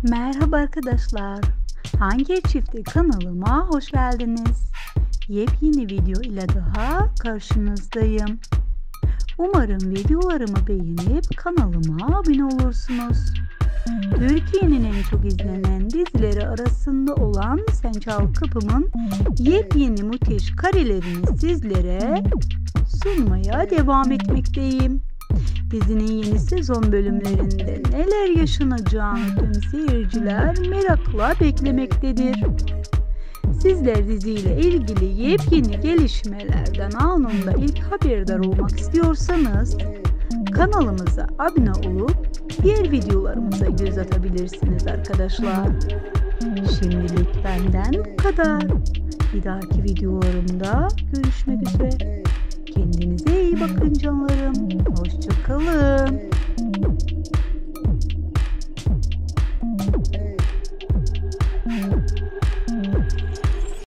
Merhaba arkadaşlar. Hangi Çiftlik kanalıma hoş geldiniz. Yepyeni video ile daha karşınızdayım. Umarım videolarımı beğenip kanalıma abone olursunuz. Türkiye'nin en çok izlenen dizileri arasında olan Sen Çal Kapım'ın yepyeni müthiş karelerini sizlere sunmaya devam etmekteyim. Dizinin yeni sezon bölümlerinde neler yaşanacağını tüm seyirciler merakla beklemektedir. Sizler diziyle ilgili yepyeni gelişmelerden anında ilk haberdar olmak istiyorsanız kanalımıza abone olup diğer videolarımıza göz atabilirsiniz arkadaşlar. Şimdilik benden bu kadar. Bir dahaki videolarımda görüşmek üzere. Kendinize iyi bakın canlarım. Hoşça kalın.